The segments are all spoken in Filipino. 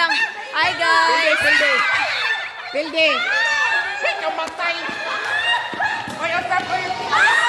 lang. Hi guys. Pilde. Ikaw matay. Oy, usap ko yun.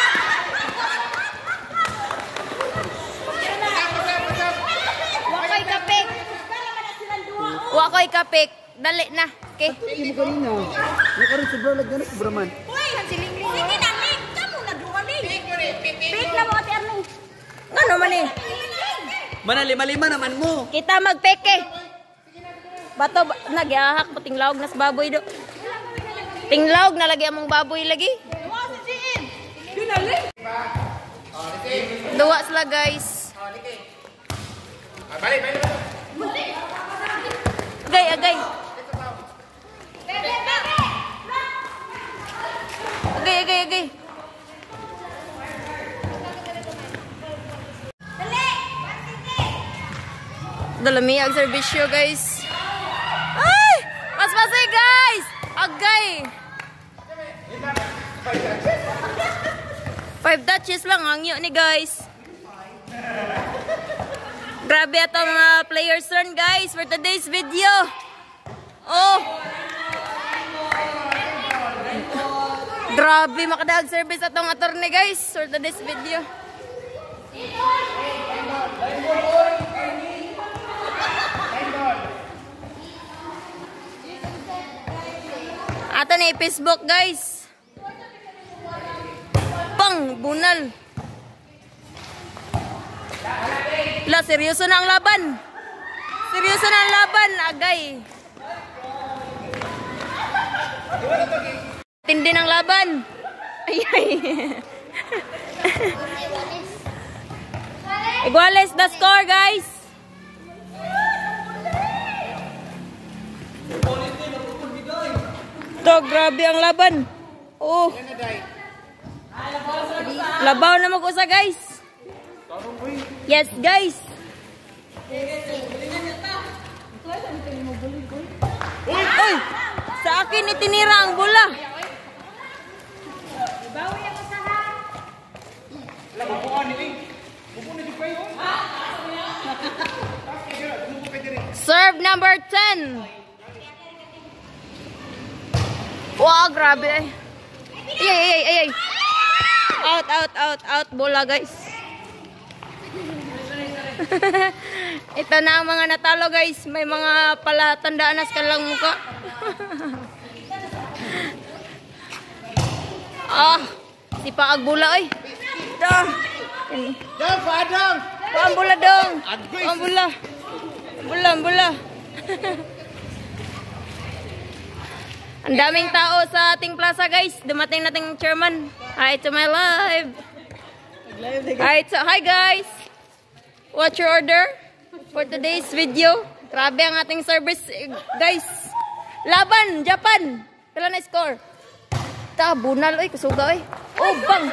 Wakoy kapik. Wakoy kapik. Dali na. Okay. Hindi mo kanina. Nakaroon sa bro, lagyan na sa braman. Uy, hansiling-ling. Sige na, Ling. Kamu na dumaling. Pik na mo ate Arling. Ano man eh? Mana lima-lima naman mo. Kita magpeke. Bato nagyahak pa tinglawg na sa baboy do. Tinglawg na lagi among baboy lagi. Duwa sila guys. Balik. Agay. Agay. Dalami ang serbisyo guys. Ay! Mas-masay guys! Agay! 5 touches lang hangyo ni guys. Grabe ato mga players turn guys for today's video. Oh! Grabe makadag service atong attorney guys for today's video. Ato ni Facebook guys. Pang bunal. La seryoso na ang laban. Agay. Tindi ng laban. Ay. Iguales the score guys. To, grabe ang laban. Oh. Labaw na mag-usa guys. Yes guys. Uy, sa akin itinira ang bola. Serve number 10. Wow, grabe. Ay. Out. Bola, guys. Ito na ang mga natalo, guys. May mga palatandaan na sa kanilang muka. Si Paag bola, oy. Dong, Padang. Paang bola, dong. Paang bola. Bola. Ang daming tao sa ating plaza guys. Dumating nating chairman. Hi to my live. Hi guys. What's your order for today's video? Grabe ang ating service guys. Laban, Japan. Kailan na score? Bunal oy, kasuga oy. Oh, bang.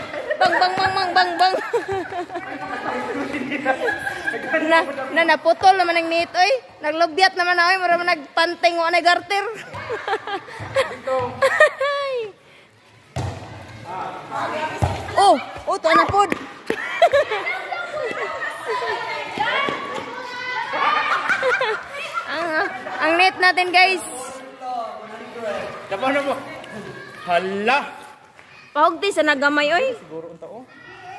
Naputol naman ang nito oy. Naglubyat naman oy, mara nagpanting wa na garter. To na pod. ang net natin guys. Dapat na mo. Hala. Pahugti sa nagamay oy. Siguro unta oh.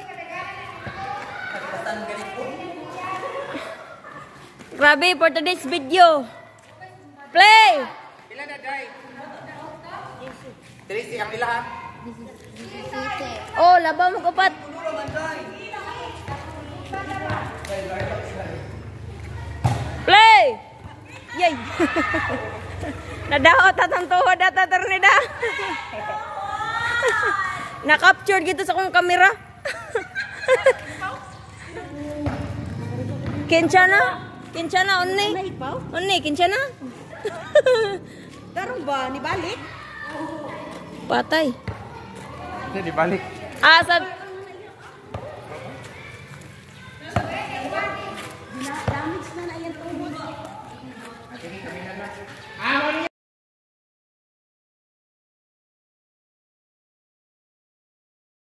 Grabe for today's video. Play. Pila na dai? 30 ang ila ha. Oh, labaw mo kapat. Play. Yay. Nadaot atang tuhod ata ternida. Na-capture gitu sa kong kamera. Kinchana onni kinchana. Darong ba ni balik? Patay. Hindi balik. Sa